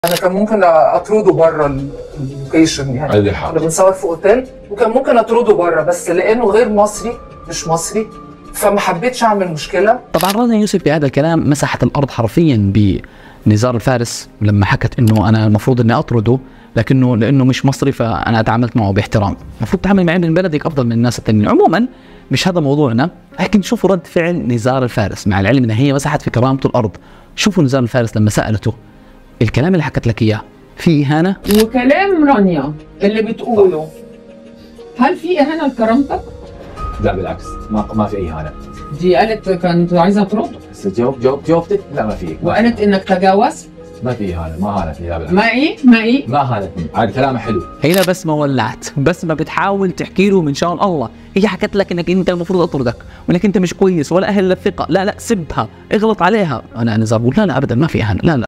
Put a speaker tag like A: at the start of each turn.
A: انا كان ممكن اطرده بره اللوكيشن، يعني كنا بنصور في اوتيل وكان ممكن اطرده بره، بس لانه غير مصري مش مصري فما حبيتش اعمل مشكله.
B: طبعا رنا يوسف بهذا الكلام مسحت الارض حرفيا بنزار الفارس لما حكت انه انا المفروض اني اطرده، لكنه لانه مش مصري فانا تعاملت معه باحترام. المفروض تعامل معي من بلدك افضل من الناس الثانيين. عموما مش هذا موضوعنا، لكن شوفوا رد فعل نزار الفارس مع العلم ان هي مسحت في كرامته الارض. شوفوا نزار الفارس لما سالته الكلام اللي حكت لك اياه في اهانه؟
C: وكلام رانيا اللي بتقوله هل في اهانه لكرامتك؟
D: لا بالعكس، ما في اي اهانه.
C: دي قالت كانت عايزه ترد،
D: بس جاوبتك لا ما في.
C: وقالت انك تجاوزت.
D: ما في اهانه، ما هانتني. لا بالعكس. ما هانتني، عاد كلامها حلو.
B: هنا بس ما ولعت، بس ما بتحاول تحكي له من شان الله. هي حكت لك انك انت المفروض اطردك وانك انت مش كويس ولا اهل للثقه. لا سبها، اغلط عليها. انا نزار بقول لا ابدا ما في اهانه. لا